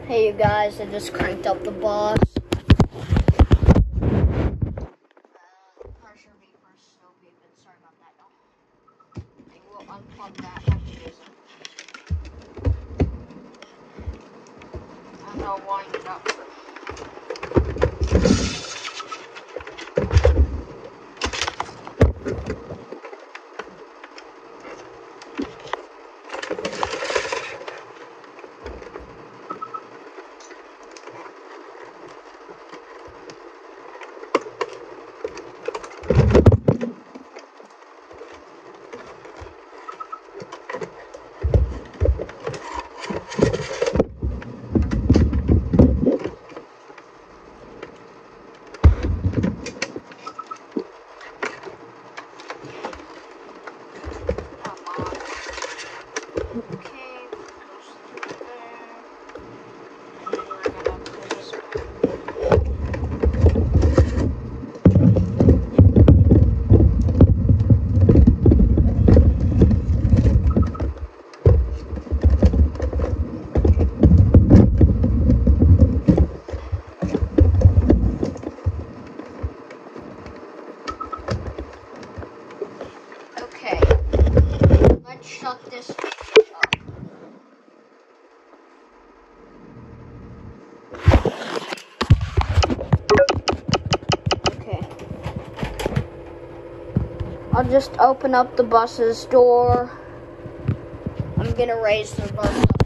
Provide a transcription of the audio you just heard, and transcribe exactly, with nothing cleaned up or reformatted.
Hey you guys, I just cranked up the bus. Uh, pressure vapor is still beeping. Sorry about that, y'all. I will unplug that. And I'll wind it up. Okay, let's shut this up. Okay. I'll just open up the bus's door. I'm gonna raise the bus up.